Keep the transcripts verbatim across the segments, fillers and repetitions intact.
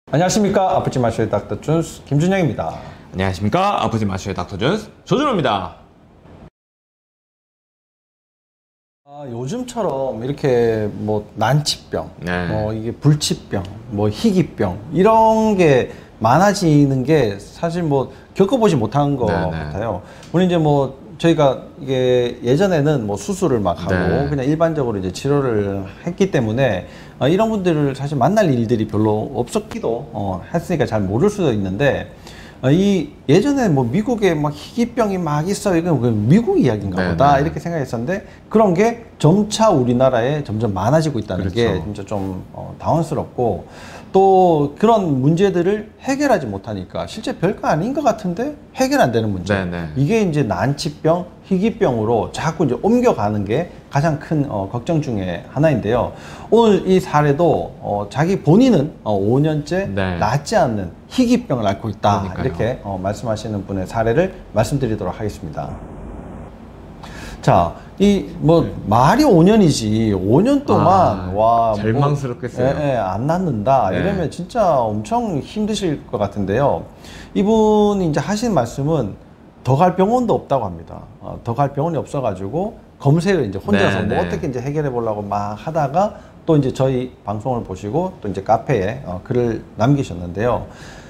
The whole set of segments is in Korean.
안녕하십니까. 아프지 마셔의 닥터 준스 김준영입니다. 안녕하십니까. 아프지 마셔의 닥터 준스 조준호입니다. 아, 요즘처럼 이렇게 뭐 난치병, 네. 뭐 이게 불치병, 뭐 희귀병 이런 게 많아지는 게 사실 뭐 겪어보지 못한 것 네, 네. 같아요. 우리 이제 뭐 저희가 이게 예전에는 뭐 수술을 막 하고 네. 그냥 일반적으로 이제 치료를 했기 때문에 어, 이런 분들을 사실 만날 일들이 별로 없었기도 어, 했으니까 잘 모를 수도 있는데 어, 이 예전에 뭐 미국에 막 희귀병이 막 있어 이건 그 미국 이야기인가 네, 보다 네. 이렇게 생각했었는데 그런 게 점차 우리나라에 점점 많아지고 있다는 그렇죠. 게 진짜 좀 어, 당황스럽고 또 그런 문제들을 해결하지 못하니까 실제 별거 아닌 것 같은데 해결 안 되는 문제. 네, 네. 이게 이제 난치병, 희귀병으로 자꾸 이제 옮겨가는 게 가장 큰 어, 걱정 중에 하나인데요. 오늘 이 사례도 어, 자기 본인은 어, 오 년째 네. 낫지 않는 희귀병을 앓고 있다. 그러니까요. 이렇게 어, 말씀하시는 분의 사례를 말씀드리도록 하겠습니다. 자, 이 뭐 네. 말이 오 년이지 오 년 동안 아, 와 절망스럽겠어요. 뭐, 예, 예, 안 낫는다 네. 이러면 진짜 엄청 힘드실 것 같은데요. 이분이 이제 하신 말씀은 더 갈 병원도 없다고 합니다. 어, 더 갈 병원이 없어가지고 검색을 이제 혼자서 네, 뭐 네. 어떻게 이제 해결해 보려고 막 하다가 또 이제 저희 방송을 보시고 또 이제 카페에 어, 글을 남기셨는데요.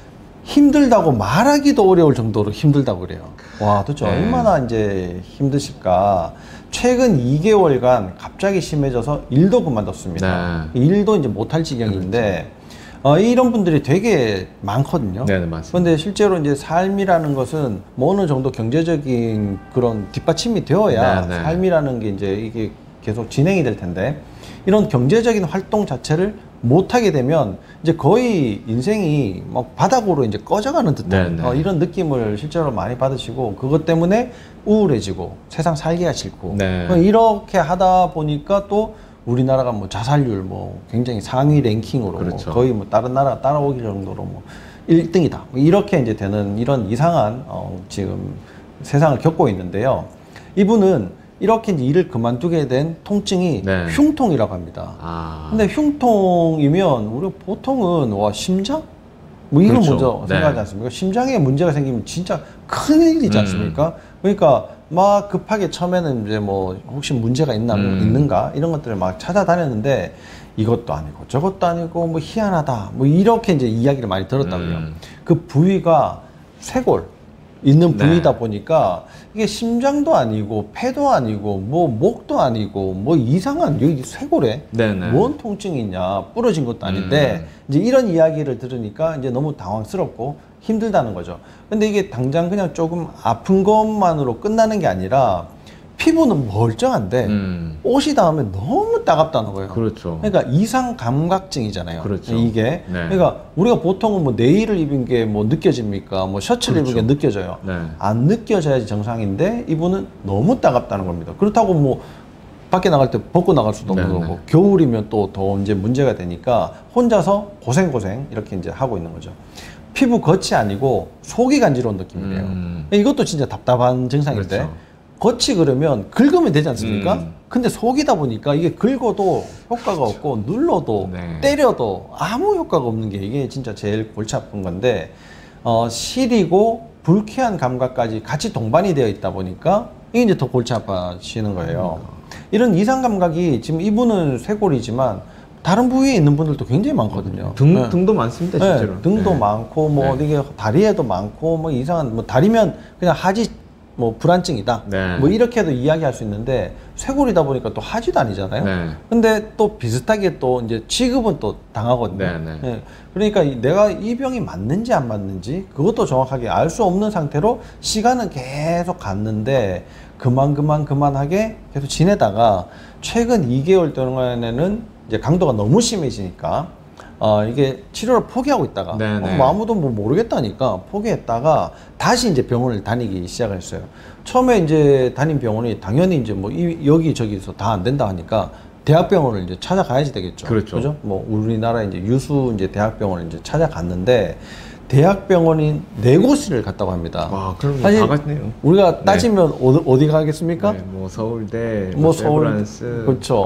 힘들다고 말하기도 어려울 정도로 힘들다고 그래요. 와, 도대체 네. 얼마나 이제 힘드실까. 최근 이 개월간 갑자기 심해져서 일도 그만뒀습니다. 네. 일도 이제 못할 지경인데, 어, 이런 분들이 되게 많거든요. 네, 네, 맞습니다. 그런데 실제로 이제 삶이라는 것은 뭐 어느 정도 경제적인 그런 뒷받침이 되어야 네, 네. 삶이라는 게 이제 이게 계속 진행이 될 텐데, 이런 경제적인 활동 자체를 못하게 되면 이제 거의 인생이 막 바닥으로 이제 꺼져가는 듯한 네, 네. 어, 이런 느낌을 실제로 많이 받으시고 그것 때문에 우울해지고 세상 살기가 싫고 네. 어, 이렇게 하다 보니까 또 우리나라가 뭐 자살률 뭐 굉장히 상위 랭킹으로 그렇죠. 뭐 거의 뭐 다른 나라가 따라오기 정도로 뭐 일 등이다 이렇게 이제 되는 이런 이상한 어, 지금 세상을 겪고 있는데요. 이분은 이렇게 이제 일을 그만두게 된 통증이 네. 흉통이라고 합니다. 아. 근데 흉통이면 우리가 보통은 와 심장? 뭐 이걸 그렇죠. 먼저 네. 생각하지 않습니까? 심장에 문제가 생기면 진짜 큰일이지 음. 않습니까? 그러니까 막 급하게 처음에는 이제 뭐 혹시 문제가 있나 뭐 음. 있는가 이런 것들을 막 찾아다녔는데 이것도 아니고 저것도 아니고 뭐 희한하다 뭐 이렇게 이제 이야기를 많이 들었다고요. 음. 그 부위가 쇄골 있는 네. 부위다 보니까 이게 심장도 아니고 폐도 아니고 뭐 목도 아니고 뭐 이상한 여기 쇄골에 네네. 뭔 통증이 있냐 부러진 것도 아닌데 음. 이제 이런 이야기를 들으니까 이제 너무 당황스럽고 힘들다는 거죠. 근데 이게 당장 그냥 조금 아픈 것만으로 끝나는 게 아니라 피부는 멀쩡한데 음. 옷이 닿으면 너무 따갑다는 거예요. 그렇죠. 그러니까 이상 감각증이잖아요. 그렇죠. 이게 네. 그러니까 우리가 보통은 뭐 네일을 입은 게 뭐 느껴집니까? 뭐 셔츠를 그렇죠. 입은 게 느껴져요. 네. 안 느껴져야지 정상인데 이분은 너무 따갑다는 겁니다. 그렇다고 뭐 밖에 나갈 때 벗고 나갈 수도 없는 네, 거고 네. 겨울이면 또 더 이제 문제가 되니까 혼자서 고생고생 이렇게 이제 하고 있는 거죠. 피부 겉이 아니고 속이 간지러운 느낌이래요. 음. 이것도 진짜 답답한 증상인데 그렇죠. 겉이 그러면 긁으면 되지 않습니까? 음. 근데 속이다 보니까 이게 긁어도 효과가 없고 눌러도 네. 때려도 아무 효과가 없는 게 이게 진짜 제일 골치 아픈 건데 어, 시리고 불쾌한 감각까지 같이 동반이 되어 있다 보니까 이게 이제 더 골치 아파지는 거예요. 이런 이상 감각이 지금 이분은 쇄골이지만 다른 부위에 있는 분들도 굉장히 많거든요. 등, 네. 등도 많습니다, 네, 실제로. 등도 네. 많고 뭐 네. 이게 다리에도 많고 뭐 이상한 뭐 다리면 그냥 하지 뭐 불안증이다. 네. 뭐 이렇게도 이야기할 수 있는데 쇄골이다 보니까 또 하지도 아니잖아요. 네. 근데 또 비슷하게 또 이제 취급은 또 당하거든요. 네, 네. 예, 그러니까 이- 내가 이 병이 맞는지 안 맞는지 그것도 정확하게 알 수 없는 상태로 시간은 계속 갔는데 그만 그만 그만하게 계속 지내다가 최근 이 개월 동안에는 이제 강도가 너무 심해지니까 어, 이게 치료를 포기하고 있다가 네, 네. 어, 뭐 아무도 뭐 모르겠다니까 포기했다가 다시 이제 병원을 다니기 시작했어요. 처음에 이제 다닌 병원이 당연히 이제 뭐 이, 여기 저기서 다 안 된다 하니까 대학병원을 이제 찾아가야지 되겠죠. 그렇죠. 그죠? 뭐 우리나라 이제 유수 이제 대학병원을 이제 찾아갔는데 대학병원인 네 곳을 갔다고 합니다. 와, 그럼 사실 다 갔네요. 우리가 따지면 어디, 어디 가겠습니까? 네, 뭐 서울대, 뭐 뭐 서울, 세브란스, 그렇죠.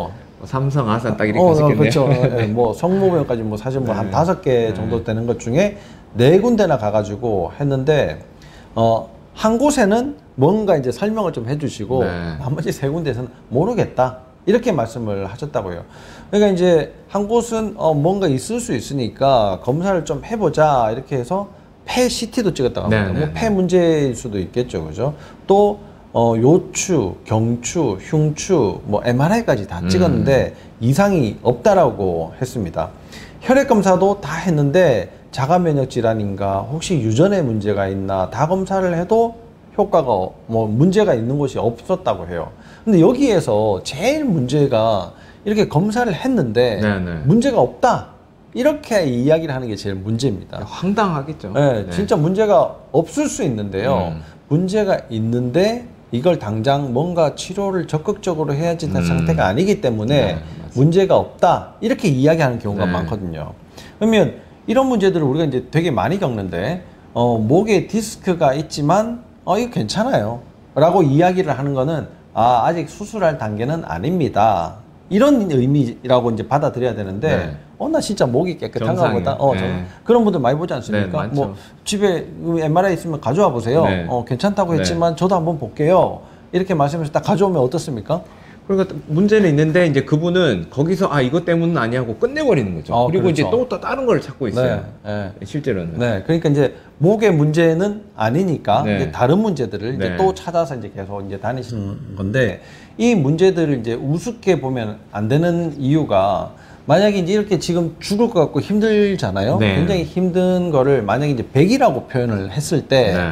삼성, 아산 딱 이렇게 어, 하셨겠네요. 그렇죠. 네, 뭐 성모병까지 뭐 사실 뭐 한 네. 다섯 개 네. 정도 되는 것 중에 네 군데나 가가지고 했는데 어, 한 곳에는 뭔가 이제 설명을 좀 해주시고 네. 나머지 세 군데에서는 모르겠다 이렇게 말씀을 하셨다고요. 그러니까 이제 한 곳은 어, 뭔가 있을 수 있으니까 검사를 좀 해보자 이렇게 해서 폐 씨티도 찍었다고 합니다. 네, 뭐 네, 폐 문제일 수도 있겠죠, 그죠? 또 어, 요추, 경추, 흉추, 뭐 엠알아이까지 다 찍었는데 음. 이상이 없다라고 했습니다. 혈액 검사도 다 했는데 자가 면역 질환인가 혹시 유전에 문제가 있나 다 검사를 해도 효과가 뭐 문제가 있는 곳이 없었다고 해요. 근데 여기에서 제일 문제가 이렇게 검사를 했는데 네, 네. 문제가 없다. 이렇게 이야기를 하는 게 제일 문제입니다. 황당하겠죠. 네, 네. 진짜 문제가 없을 수 있는데요. 음. 문제가 있는데 이걸 당장 뭔가 치료를 적극적으로 해야지 될 음. 상태가 아니기 때문에 네, 문제가 없다. 이렇게 이야기하는 경우가 네. 많거든요. 그러면 이런 문제들을 우리가 이제 되게 많이 겪는데, 어, 목에 디스크가 있지만, 어, 이거 괜찮아요. 라고 이야기를 하는 거는, 아, 아직 수술할 단계는 아닙니다. 이런 의미라고 이제 받아들여야 되는데, 네. 어, 나 진짜 목이 깨끗한가 정상이에요. 보다. 어, 네. 정- 그런 분들 많이 보지 않습니까? 네, 많죠. 뭐, 집에 엠알아이 있으면 가져와 보세요. 네. 어, 괜찮다고 네. 했지만, 저도 한번 볼게요. 이렇게 말씀해서 딱 가져오면 어떻습니까? 그러니까 문제는 있는데 이제 그분은 거기서 아 이것 때문은 아니하고 끝내버리는 거죠. 어, 그리고 그렇죠. 이제 또, 또 다른 걸 찾고 있어요. 네, 네. 실제로는. 네, 그러니까 이제 목의 문제는 아니니까 네. 이제 다른 문제들을 이제 네. 또 찾아서 이제 계속 이제 다니시는 건데 이 문제들을 이제 우습게 보면 안 되는 이유가 만약에 이제 이렇게 지금 죽을 것 같고 힘들잖아요. 네. 굉장히 힘든 거를 만약에 이제 백이라고 표현을 했을 때 네.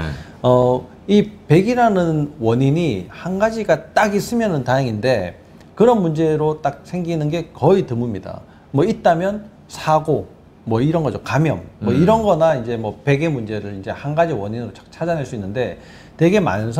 어, 이 백이라는 원인이 한 가지가 딱 있으면은 다행인데 그런 문제로 딱 생기는 게 거의 드뭅니다. 뭐 있다면 사고, 뭐 이런 거죠. 감염, 뭐 음. 이런 거나 이제 뭐 백의 문제를 이제 한 가지 원인으로 착- 찾아낼 수 있는데 되게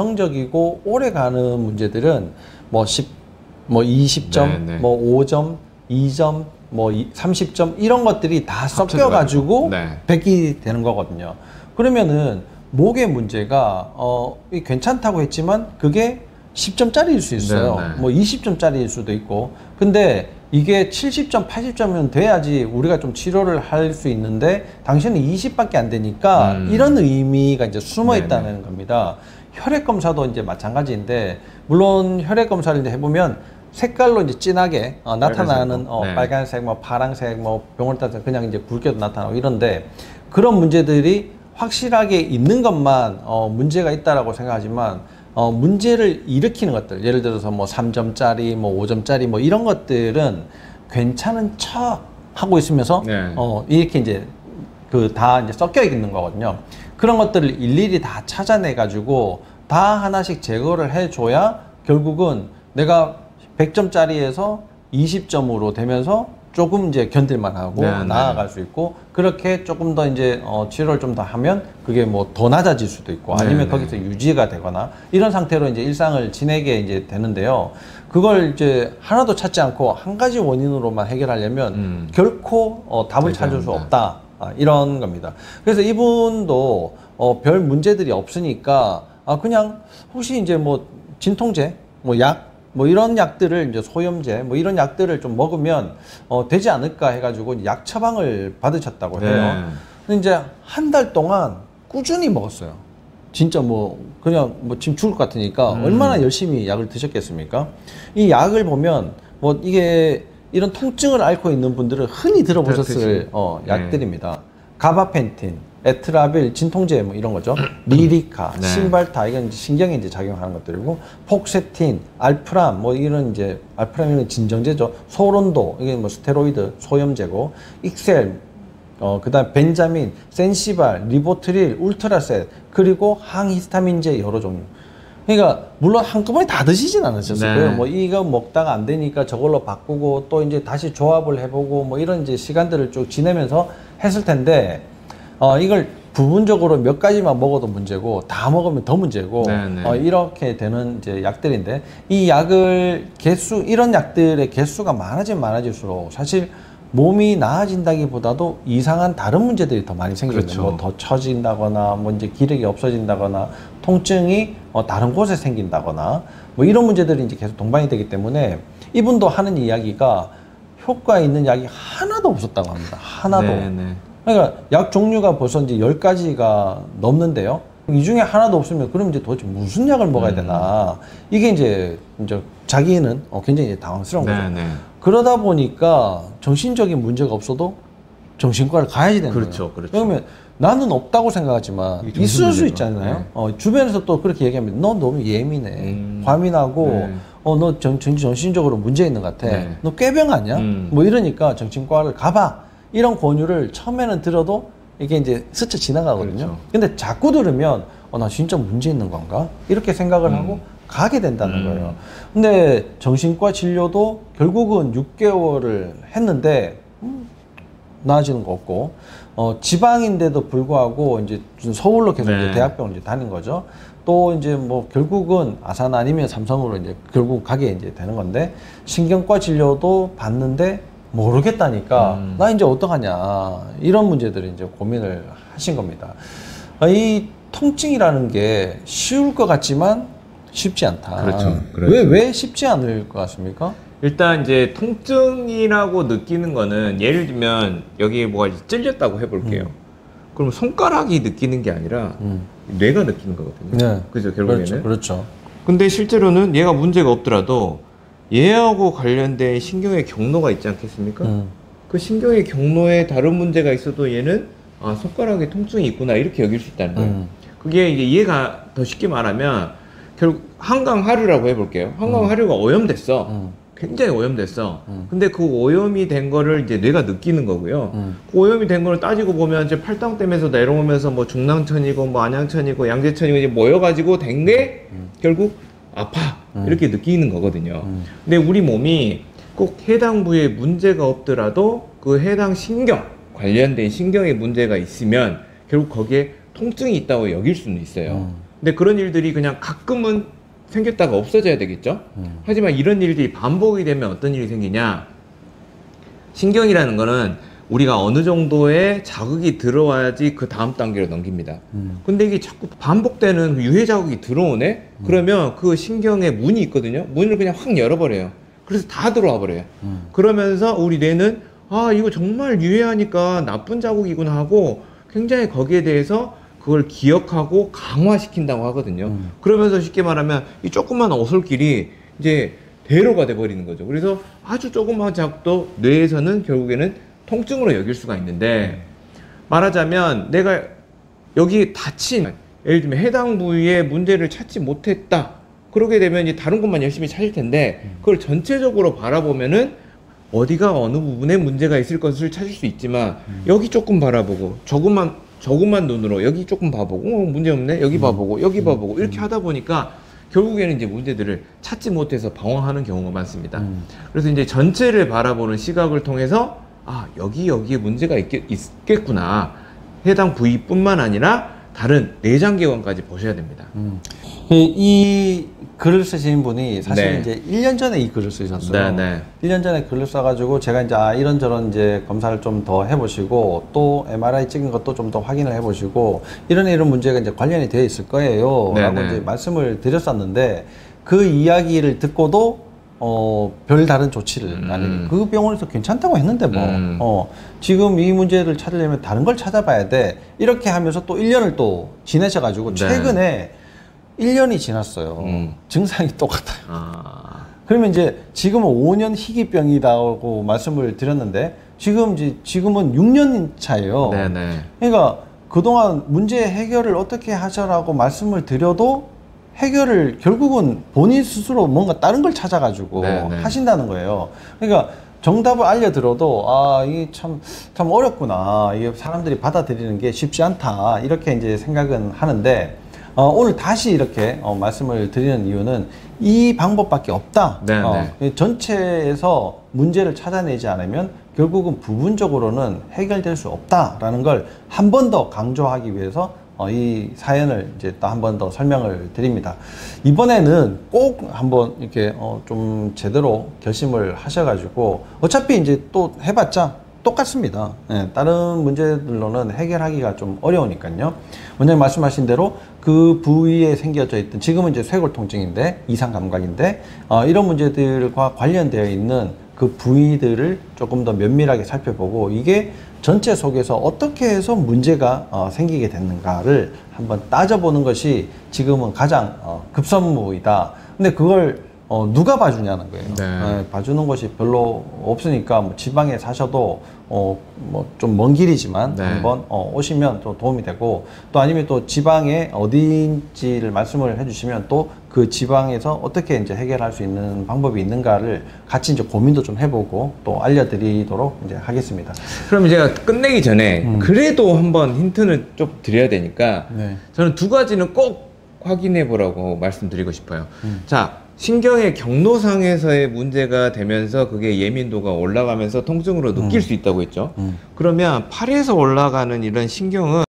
만성적이고 오래 가는 문제들은 뭐 십, 뭐 이십 점, 네, 네. 뭐 오 점, 이 점, 뭐 이- 삼십 점 이런 것들이 다 합쳐져가지고. 섞여가지고 네. 백이 되는 거거든요. 그러면은 목의 문제가 어 이 괜찮다고 했지만 그게 십 점짜리일 수 있어요. 네, 네. 뭐 이십 점짜리일 수도 있고. 근데 이게 칠십 점, 팔십 점이면 돼야지 우리가 좀 치료를 할 수 있는데 당신은 이십밖에 안 되니까 음. 이런 의미가 이제 숨어 네네. 있다는 겁니다. 혈액 검사도 이제 마찬가지인데 물론 혈액 검사를 이제 해보면 색깔로 이제 진하게 어, 나타나는 빨간색으로. 어, 네. 빨간색, 뭐 파란색, 뭐 병원에 따라서 그냥 이제 굵게도 나타나고 이런데 그런 문제들이 확실하게 있는 것만 어, 문제가 있다라고 생각하지만 어, 문제를 일으키는 것들 예를 들어서 뭐 삼 점짜리, 뭐 오 점짜리 뭐 이런 것들은 괜찮은 척 하고 있으면서 네. 어, 이렇게 이제 그 다 이제 섞여 있는 거거든요. 그런 것들을 일일이 다 찾아내 가지고 다 하나씩 제거를 해줘야 결국은 내가 백 점짜리에서 이십 점으로 되면서 조금 이제 견딜만 하고 네, 네. 나아갈 수 있고 그렇게 조금 더 이제 어, 치료를 좀 더 하면 그게 뭐 더 낮아질 수도 있고 아니면 네, 네. 거기서 유지가 되거나 이런 상태로 이제 일상을 지내게 이제 되는데요. 그걸 이제 하나도 찾지 않고 한 가지 원인으로만 해결하려면 음. 결코 어, 답을 찾을 수 대단합니다. 없다. 아, 이런 겁니다. 그래서 이분도 어, 별 문제들이 없으니까 아, 그냥 혹시 이제 뭐 진통제, 뭐 약, 뭐 이런 약들을 이제 소염제, 뭐 이런 약들을 좀 먹으면 어, 되지 않을까 해가지고 약 처방을 받으셨다고 해요. 네. 근데 이제 한 달 동안 꾸준히 먹었어요. 진짜 뭐 그냥 뭐 지금 죽을 것 같으니까 음. 얼마나 열심히 약을 드셨겠습니까? 이 약을 보면 뭐 이게 이런 통증을 앓고 있는 분들은 흔히 들어보셨을 드시- 어, 네. 약들입니다. 가바펜틴, 에트라빌, 진통제 뭐 이런 거죠. 리리카, 네. 신발타 이건 이제 신경에 이제 작용하는 것들이고 폭세틴, 알프람 뭐 이런 이제 알프람이는 진정제죠. 소론도 이게 뭐 스테로이드 소염제고 익셀 어, 그 다음 벤자민, 센시발, 리보트릴, 울트라셋, 그리고 항히스타민제 여러 종류. 그러니까, 물론 한꺼번에 다 드시진 않으셨을 네. 거예요. 뭐, 이거 먹다가 안 되니까 저걸로 바꾸고, 또 이제 다시 조합을 해보고, 뭐, 이런 이제 시간들을 쭉 지내면서 했을 텐데, 어, 이걸 부분적으로 몇 가지만 먹어도 문제고, 다 먹으면 더 문제고, 네, 네. 어, 이렇게 되는 이제 약들인데, 이 약을 개수, 이런 약들의 개수가 많아지면 많아질수록, 사실, 몸이 나아진다기보다도 이상한 다른 문제들이 더 많이 생기거든요. 그렇죠. 뭐 더 처진다거나, 뭐 이제 기력이 없어진다거나, 통증이 어, 다른 곳에 생긴다거나, 뭐 이런 문제들이 이제 계속 동반이 되기 때문에 이분도 하는 이야기가 효과 있는 약이 하나도 없었다고 합니다. 하나도. 네네. 그러니까 약 종류가 벌써 이제 열 가지가 넘는데요. 이 중에 하나도 없으면 그럼 이제 도대체 무슨 약을 먹어야 되나. 이게 이제, 이제 자기는 어, 굉장히 당황스러운 거죠. 네네. 그러다 보니까 정신적인 문제가 없어도 정신과를 가야지 되는 그렇죠, 거예요. 그렇죠. 그러면 나는 없다고 생각하지만 이게 정신 있을 수 문제가. 있잖아요. 네. 어, 주변에서 또 그렇게 얘기하면 너 너무 예민해. 음. 과민하고 네. 어, 너 정, 정, 정신적으로 문제 있는 것 같아. 네. 너 꾀병 아니야? 음. 뭐 이러니까 정신과를 가봐. 이런 권유를 처음에는 들어도 이게 이제 스쳐 지나가거든요. 그렇죠. 근데 자꾸 들으면 어, 나 진짜 문제 있는 건가? 이렇게 생각을 음. 하고 가게 된다는 음. 거예요. 근데 정신과 진료도 결국은 육 개월을 했는데 음, 나아지는 거 없고 어, 지방인데도 불구하고 이제 서울로 계속 네. 이제 대학병을 이제 다닌 거죠. 또 이제 뭐 결국은 아산 아니면 삼성으로 이제 결국 가게 이제 되는 건데 신경과 진료도 받는데 모르겠다니까 음. 나 이제 어떡하냐 이런 문제들을 이제 고민을 하신 겁니다. 아, 이 통증이라는 게 쉬울 것 같지만 쉽지 않다. 그렇죠, 그렇죠. 왜, 왜 쉽지 않을 것 같습니까? 일단 이제 통증이라고 느끼는 거는 예를 들면 여기에 뭐가 찔렸다고 해볼게요. 음. 그럼 손가락이 느끼는 게 아니라 음. 뇌가 느끼는 거거든요. 네. 그죠, 결국에는. 그렇죠. 그렇죠. 근데 실제로는 얘가 문제가 없더라도 얘하고 관련된 신경의 경로가 있지 않겠습니까? 음. 그 신경의 경로에 다른 문제가 있어도 얘는 아 손가락에 통증이 있구나 이렇게 여길 수 있다는 거예요. 음. 그게 이제 얘가 더 쉽게 말하면 결국 한강하류라고 해볼게요. 한강하류가 오염됐어. 음. 굉장히 오염됐어. 음. 근데 그 오염이 된 거를 이제 뇌가 느끼는 거고요. 음. 그 오염이 된 거를 따지고 보면 이제 팔당댐에서 내려오면서 뭐 중랑천이고 뭐 안양천이고 양재천이고 이제 모여가지고 된 게 음. 결국 아파 음. 이렇게 느끼는 거거든요. 음. 근데 우리 몸이 꼭 해당 부위에 문제가 없더라도 그 해당 신경 관련된 신경에 문제가 있으면 결국 거기에 통증이 있다고 여길 수는 있어요. 음. 근데 그런 일들이 그냥 가끔은 생겼다가 없어져야 되겠죠. 음. 하지만 이런 일들이 반복이 되면 어떤 일이 생기냐, 신경이라는 거는 우리가 어느 정도의 자극이 들어와야지 그 다음 단계로 넘깁니다. 음. 근데 이게 자꾸 반복되는 유해 자극이 들어오네? 그러면 그 신경에 문이 있거든요. 문을 그냥 확 열어버려요. 그래서 다 들어와 버려요. 음. 그러면서 우리 뇌는 아 이거 정말 유해하니까 나쁜 자국이구나 하고 굉장히 거기에 대해서 그걸 기억하고 강화시킨다고 하거든요. 음. 그러면서 쉽게 말하면 이 조그만 오솔길이 이제 대로가 돼버리는 거죠. 그래서 아주 조그만 자국도 뇌에서는 결국에는 통증으로 여길 수가 있는데, 말하자면 내가 여기 다친, 예를 들면 해당 부위에 문제를 찾지 못했다. 그러게 되면 이제 다른 곳만 열심히 찾을 텐데 그걸 전체적으로 바라보면은 어디가 어느 부분에 문제가 있을 것을 찾을 수 있지만 여기 조금 바라보고 조금만 조금만 눈으로 여기 조금 봐보고 어, 문제 없네 여기 봐보고 여기 봐보고 이렇게 하다 보니까 결국에는 이제 문제들을 찾지 못해서 방황하는 경우가 많습니다. 음. 그래서 이제 전체를 바라보는 시각을 통해서 아 여기 여기에 문제가 있겠, 있겠구나. 해당 부위뿐만 아니라 다른 내장기관까지 보셔야 됩니다. 음. 이, 이 글을 쓰신 분이 사실 네. 이제 일 년 전에 이 글을 쓰셨어요. 네, 네. 일 년 전에 글을 써가지고 제가 이제 아, 이런저런 이제 검사를 좀 더 해보시고 또 엠알아이 찍은 것도 좀 더 확인을 해보시고 이런 이런 문제가 이제 관련이 되어 있을 거예요. 네, 라고 네. 이제 말씀을 드렸었는데 그 이야기를 듣고도 어, 별 다른 조치를 음. 아니 그 병원에서 괜찮다고 했는데 뭐 음. 어, 지금 이 문제를 찾으려면 다른 걸 찾아봐야 돼. 이렇게 하면서 또 일 년을 또 지내셔가지고 네. 최근에 일 년이 지났어요. 음. 증상이 똑같아요. 아, 그러면 이제 지금은 오 년 희귀병이다고 말씀을 드렸는데 지금 이제 지금은 육 년 차예요. 네네. 그러니까 그동안 문제 해결을 어떻게 하셔라고 말씀을 드려도 해결을 결국은 본인 스스로 뭔가 다른 걸 찾아가지고 네네. 하신다는 거예요. 그러니까 정답을 알려들어도 아 이게 참 참 어렵구나. 이게 사람들이 받아들이는 게 쉽지 않다. 이렇게 이제 생각은 하는데 어, 오늘 다시 이렇게 어, 말씀을 드리는 이유는 이 방법밖에 없다. 네네. 어, 전체에서 문제를 찾아내지 않으면 결국은 부분적으로는 해결될 수 없다라는 걸 한 번 더 강조하기 위해서 어, 이 사연을 이제 또 한 번 더 설명을 드립니다. 이번에는 꼭 한번 이렇게 어, 좀 제대로 결심을 하셔가지고 어차피 이제 또 해봤자 똑같습니다. 예, 다른 문제들로는 해결하기가 좀 어려우니까요. 원장님 말씀하신 대로 그 부위에 생겨져 있던, 지금은 이제 쇄골 통증인데, 이상 감각인데, 어, 이런 문제들과 관련되어 있는 그 부위들을 조금 더 면밀하게 살펴보고, 이게 전체 속에서 어떻게 해서 문제가 어, 생기게 됐는가를 한번 따져보는 것이 지금은 가장 어, 급선무이다. 근데 그걸 어, 누가 봐주냐는 거예요. 네. 네, 봐주는 것이 별로 없으니까 뭐 지방에 사셔도 어, 뭐 좀 먼 길이지만 네. 한번 어, 오시면 또 도움이 되고, 또 아니면 또 지방에 어디인지를 말씀을 해주시면 또 그 지방에서 어떻게 이제 해결할 수 있는 방법이 있는가를 같이 이제 고민도 좀 해보고 또 알려드리도록 이제 하겠습니다. 그럼 제가 끝내기 전에 음. 그래도 한번 힌트는 좀 드려야 되니까 네. 저는 두 가지는 꼭 확인해 보라고 말씀드리고 싶어요. 음. 자, 신경의 경로상에서의 문제가 되면서 그게 예민도가 올라가면서 통증으로 느낄 음. 수 있다고 했죠. 음. 그러면 팔에서 올라가는 이런 신경은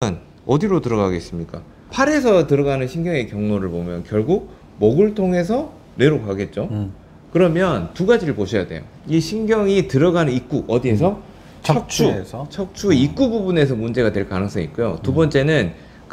어디로 들어가겠습니까? 팔에서 들어가는 신경의 경로를 보면 결국 목을 통해서 뇌로 가겠죠. 음. 그러면 두 가지를 보셔야 돼요. 이 신경이 들어가는 입구, 어디에서? 음. 척추. 척추에서. 척추 입구 부분에서 문제가 될 가능성이 있고요. 두 번째는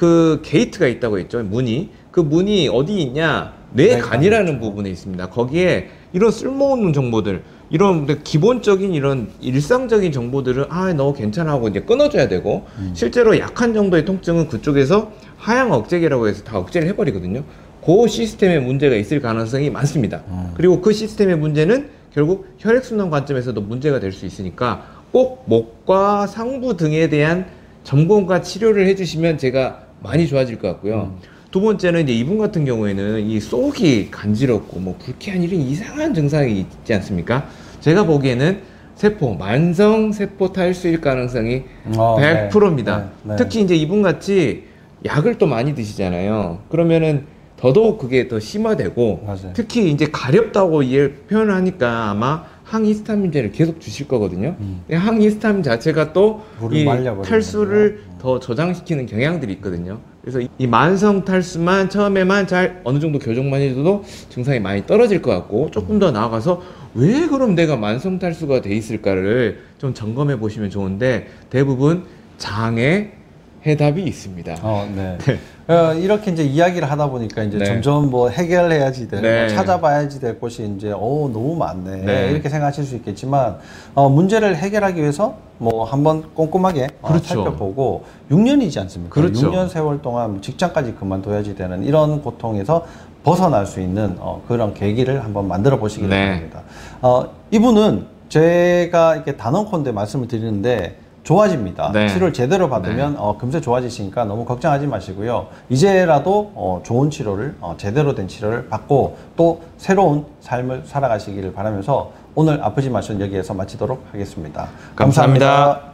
그 게이트가 있다고 했죠. 문이. 그 문이 어디 있냐? 뇌간이라는 부분에 있습니다. 거기에 이런 쓸모없는 정보들, 이런 기본적인 이런 일상적인 정보들을 아, 너 괜찮아 하고 이제 끊어줘야 되고, 음. 실제로 약한 정도의 통증은 그쪽에서 하향 억제기라고 해서 다 억제를 해버리거든요. 그 시스템에 문제가 있을 가능성이 많습니다. 음. 그리고 그 시스템의 문제는 결국 혈액순환 관점에서도 문제가 될 수 있으니까 꼭 목과 상부 등에 대한 점검과 치료를 해주시면 제가 많이 좋아질 것 같고요. 음. 두 번째는 이제 이분 같은 경우에는 이 속이 간지럽고 뭐 불쾌한 이런 이상한 증상이 있지 않습니까? 제가 보기에는 세포, 만성 세포 탈수일 가능성이 어, 백 퍼센트입니다. 네, 네, 네. 특히 이제 이분 같이 약을 또 많이 드시잖아요. 그러면은 더더욱 그게 더 심화되고, 맞아요. 특히 이제 가렵다고 얘 표현을 하니까 아마 항히스타민제를 계속 주실 거거든요. 음. 이 항히스타민 자체가 또 물을 이 말려버리는 탈수를 거구나. 더 저장시키는 경향들이 있거든요. 그래서 이- 이 만성 탈수만 처음에만 잘 어느 정도 교정만 해줘도 증상이 많이 떨어질 것 같고, 조금 더 나아가서 왜 그럼 내가 만성 탈수가 돼 있을까를 좀 점검해 보시면 좋은데, 대부분 장에 해답이 있습니다. 어, 네. 어, 이렇게 이제 이야기를 하다 보니까 이제 네. 점점 뭐 해결해야지 될, 네. 뭐 찾아봐야지 될 곳이 이제 어 너무 많네. 네. 이렇게 생각하실 수 있겠지만 어, 문제를 해결하기 위해서 뭐 한번 꼼꼼하게 어, 그렇죠. 살펴보고 육 년이지 않습니까? 그렇죠. 육 년 세월 동안 직장까지 그만둬야지 되는 이런 고통에서 벗어날 수 있는 어, 그런 계기를 한번 만들어 보시기 네. 바랍니다. 어, 이분은 제가 이렇게 단언컨대 말씀을 드리는데 좋아집니다. 네. 치료를 제대로 받으면 어, 금세 좋아지시니까 너무 걱정하지 마시고요. 이제라도 어, 좋은 치료를 어, 제대로 된 치료를 받고 또 새로운 삶을 살아가시기를 바라면서 오늘 아프지 마시는 여기에서 마치도록 하겠습니다. 감사합니다. 감사합니다.